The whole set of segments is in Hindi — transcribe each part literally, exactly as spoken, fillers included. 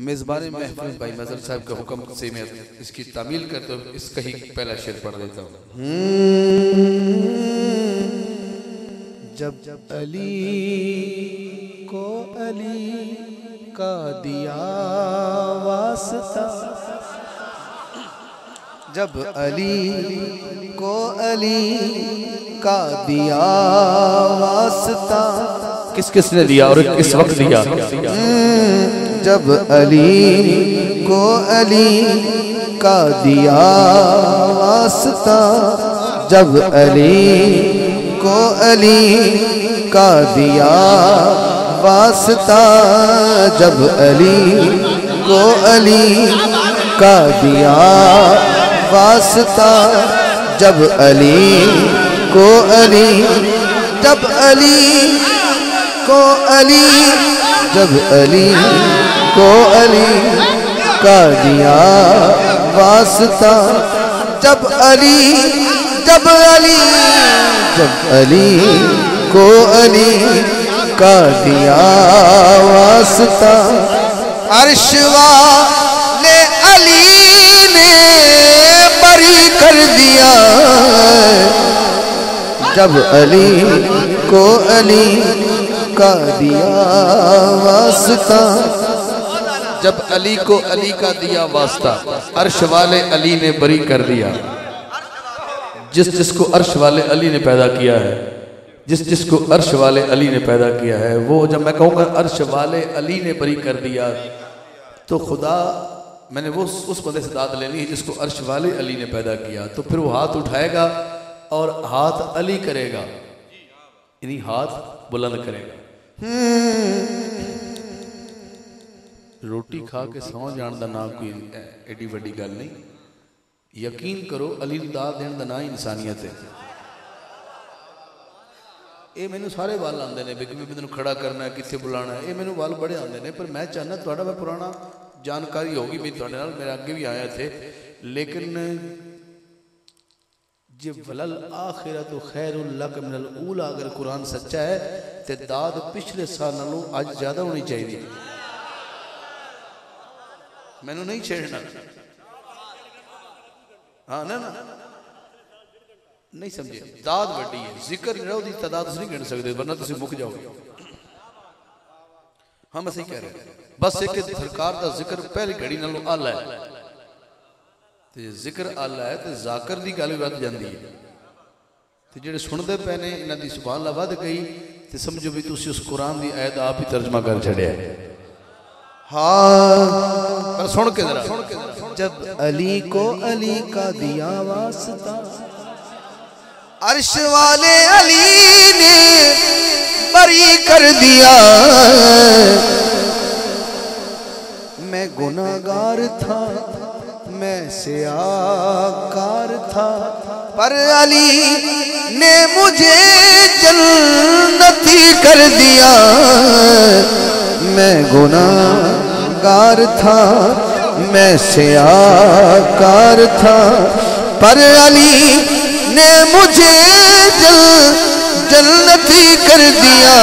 मेज़बान महफिल भाई मज़हर साहब के हुक्म से मैं इसकी तामील करते हुए इसका ही पहला शेर पढ़ देता हूँ। जब जब अली को अली का दिया वास्ता, जब अली को अली का दिया वास्ता, किस किस ने दिया और किस वक्त दिया? जब अली को अली का दिया वास्ता, जब अली को अली का दिया वास्ता, जब अली को अली का दिया वास्ता, जब अली को अली, जब अली को अली, जब अली को अली का दिया वास्ता, जब अली, जब अली, जब अली को अली का दिया वास्ता, अर्श वाले अली ने बरी कर दिया, जब अली को अली का दिया वास्ता, जब अली को अली का दिया वास्ता, अर्श वाले अली ने बरी कर दिया। जिस जिसको अर्श वाले अली ने पैदा किया है, जिस जिसको अर्श वाले अली ने पैदा किया है, वो जब मैं कहूँगा अर्श वाले अली ने बरी कर दिया, तो खुदा मैंने वो उस बंदे से दाद लेनी है जिसको अर्श वाले अली ने पैदा किया। तो फिर वो हाथ उठाएगा और हाथ अली करेगा, यानी हाथ बुलंद करेगा। रोटी खा के सौ जान का नाम कोई एडी वड्डी गल नहीं। यकीन करो अली दा देन दा ना इंसानियत है। ये मैनू सारे वाल आते हैं भी मैं खड़ा करना है, कितने बुलाना है, ये मैनू वाल बड़े आते हैं। पर मैं चाहना थोड़ा मैं पुराना जानकारी होगी भी थोड़े नाल, मेरे अगे भी आए थे। लेकिन जे वलल आखिरत खैरुल लक मिनल ऊला, अगर कुरान सच्चा है तो दाद पिछले साल नालों अज ज्यादा होनी चाहिए। मैनू नहीं छेड़ना, हाँ ना ना नहीं समझे, दाद वड्डी है। जिक्र जो दी तादाद नहीं गिन सकते वरना तुम मुक जाओगे। हम ऐसे ही कह रहे हैं, बस एक सरकार का जिक्र पहली घड़ी नालों आला है, ते जिक्र आला है तो जाकर की गल वध जाती है। तो जेडे सुनते पे ने इन्हां दी सुभान अल्लाह वध गई तो समझो भी तुसी उस कुरान की आयत आप ही तर्जमा कर छड़िया है। हाँ सुन के जरा, जब अली को अली का दिया वास्ता, अर्श वाले अली ने बरी कर दिया, मैं गुनाहगार था, मैं सियाकार था, पर अली ने मुझे जन्नती कर दिया। मैं गुनाहगार था, मैं सियाकार था, पर अली ने मुझे जल जन्नती कर दिया।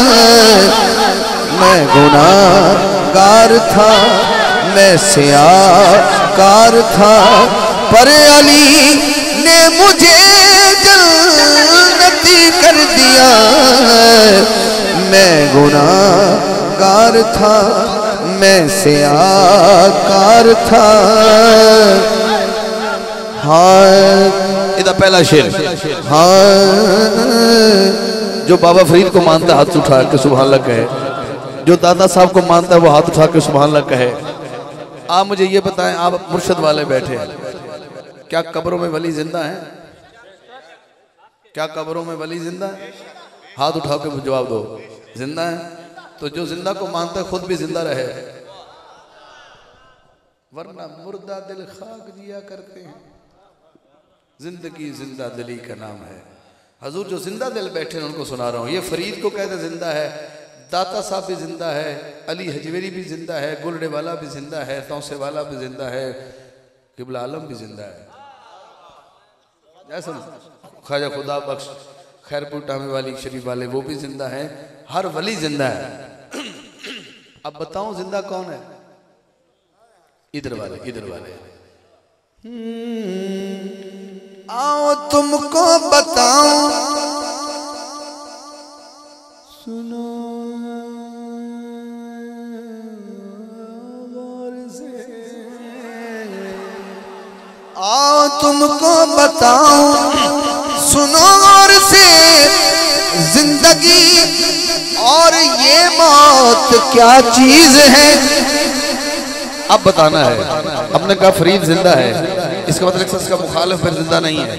मैं गुनाहगार था, मैं सियाकार था, पर अली ने मुझे जन्नती कर दिया। मैं गुनाहगार था, मैं सियाकार था। हाँ इधर पहला शेर, हाँ जो बाबा फरीद को मानता है हाथ उठा के सुभान अल्लाह कहे, जो दादा साहब को मानता है वो हाथ उठा के सुभान अल्लाह कहे। आप मुझे ये बताएं, आप मुर्शद वाले बैठे हैं, क्या कब्रों में वली जिंदा है? क्या कब्रों में वली जिंदा है? हाथ उठा के जवाब दो, जिंदा है। तो जो जिंदा को मानता है खुद भी जिंदा रहे, वरना मुर्दा दिल खाक जिया करते हैं। जिंदगी जिंदा दिली का नाम है। हजूर जो जिंदा दिल बैठे हैं उनको सुना रहा हूँ। ये फरीद को कहते जिंदा है, दाता साहब भी जिंदा है, अली हजवेरी भी जिंदा है, गुलडे वाला भी जिंदा है, तौसे वाला भी जिंदा है, किबला आलम भी जिंदा है। ऐसा ख्वाजा खुदा बख्श खैरपुर टामे वाली शरीफ वाले वो भी जिंदा हैं, हर वली जिंदा है। अब बताऊं जिंदा कौन है? इधर वाले इधर वाले आओ तुमको बताऊं, सुनो गौर से, आओ तुमको बताऊं, सुनो गौर से, जिंदगी और ये मौत क्या चीज है। अब बताना है। हमने कहा फरीद जिंदा है, इसका मतलब इसका मुखालिफ फिर जिंदा नहीं है।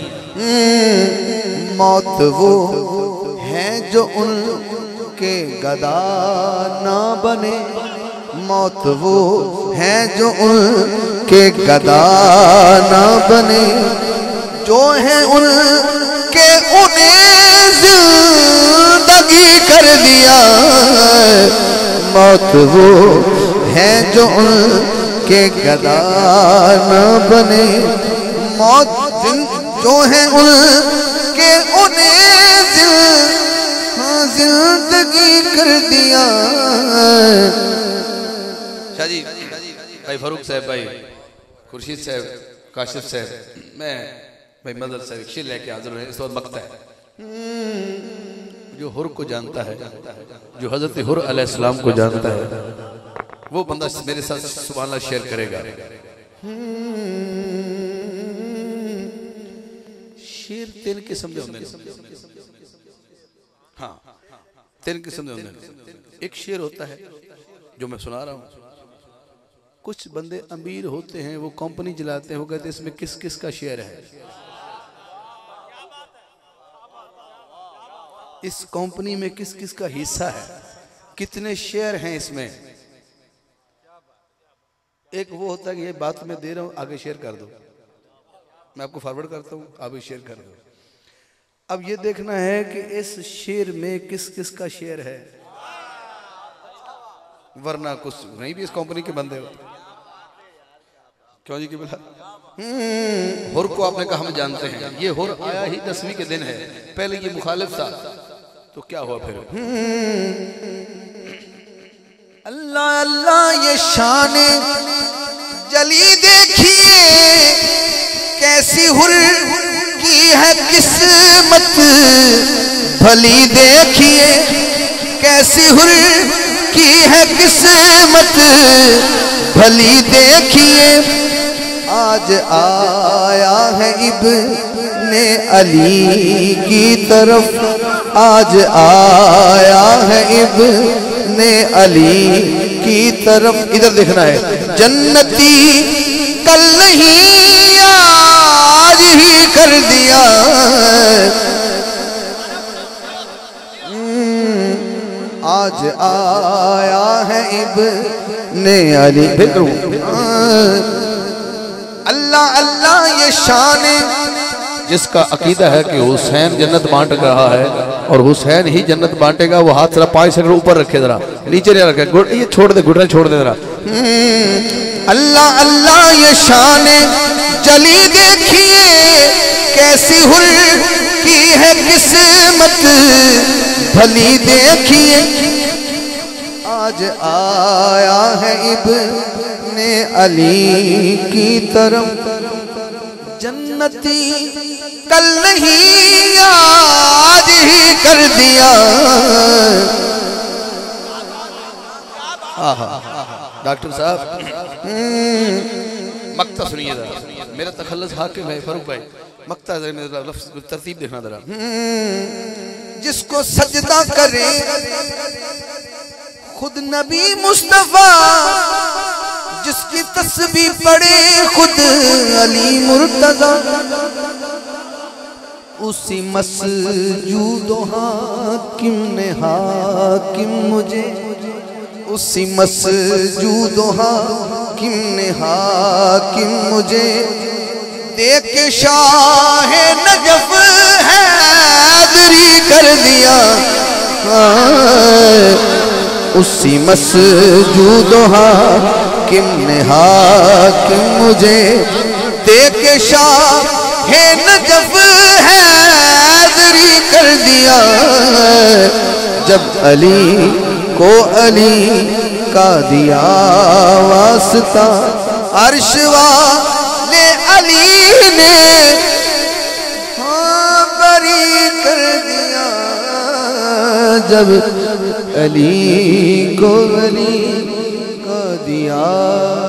मौत वो है जो उनके गदा ना बने, मौत वो है जो उनके गदा ना बने, जो है उनके उन्हें जिंदगी कर दिया। मौत वो है जो उनके गदा न बने, मौत जो है उनके उन्हें जिंदगी कर दिया। शाह जी, भाई फारूक साहब, भाई खुर्शीद साहब, काशिफ साहब, मैं भाई मदद साहब शेर लेके हाजिर हुए। इस वक्त मकता है जो हुर को जानता है, जो हजरत हुर अलैहिस्सलाम को जानता है, वो बंदा मेरे साथ सुभान अल्लाह शेयर करेगा। शेर तीन किस्म के होंगे। हाँ, तीन किस्म के होंगे। एक शेर होता है जो मैं सुना रहा हूँ। कुछ बंदे अमीर होते हैं, वो कंपनी चलाते हैं, वो कहते हैं इसमें किस किस का शेयर है, इस कंपनी में किस किस का हिस्सा है, कितने शेयर हैं इसमें। एक वो होता है कि ये बात मैं दे रहा हूं, आगे शेयर कर दो, मैं आपको फॉरवर्ड करता हूं, आगे शेयर कर दो। अब ये देखना है कि इस शेयर में किस किस का शेयर है, वरना कुछ नहीं भी इस कंपनी के बंदे हो। क्यों जी, कि बोला हुर को आपने कहा हम जानते हैं, ये हुर आया ही दसवीं के दिन है, पहले ये मुखालिफ था, तो क्या हुआ फिर। अल्लाह अल्लाह ये शान जली देखिए, कैसी हुर की है किस्मत भली देखिए, कैसी हुर की है किस्मत भली देखिए। आज आया है इब्ने अली की तरफ, आज आया है इब्ने अली की तरफ। इधर देखना है, जन्नती कल नहीं आज ही कर दिया। आज आया है इब्ने अली। अल्लाह अल्लाह ये शान, जिसका अकीदा है कि हुसैन जन्नत बांट रहा है और हुसैन ही जन्नत बांटेगा, वो हाथ जरा पाँच सेकंड ऊपर रखे, जरा नीचे नहीं रखे, ये छोड़ दे, घुटने छोड़ दे जरा। अल्लाह अल्लाह ये शान जली देखिए, कैसी हुर की है किस्मत भली देखिए। आज आया है इब्ने अली की तरफ, जन्नती कल नहीं आज ही कर दिया। डॉक्टर साहब मक्ता सुनिए जरा, मेरा तखल्लुस हाकिम है फारूक भाई, मक्ता मेरा लफ्ज़ तरतीब देखना जरा। जिसको सजदा करे खुद नबी मुस्तफा, जिसकी तस्बीह पढ़े खुद अली मुर्तजा, उसी मसजूदो हाकिम ने हाकिम मुझे, उसी मसजूदो हाकिम ने हाकिम मुझे, देख के शाह नजफ हैदरी कर दिया। उसी मसजूदो हाकिम ने हाकिम मुझे, देख के शाह नजफ हैदरी कर दिया। जब अली को अली का दिया वास्ता, अर्श वाले अली ने हाँ बरी कर दिया। जब अली को अली को दिया